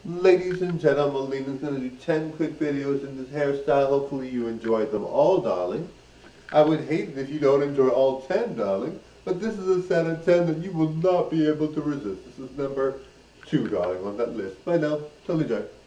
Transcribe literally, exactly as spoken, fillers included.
Ladies and gentlemen, Lena's going to do ten quick videos in this hairstyle. Hopefully you enjoyed them all, darling. I would hate it if you don't enjoy all ten, darling. But this is a set of ten that you will not be able to resist. This is number two, darling, on that list. Bye now. Totally joy.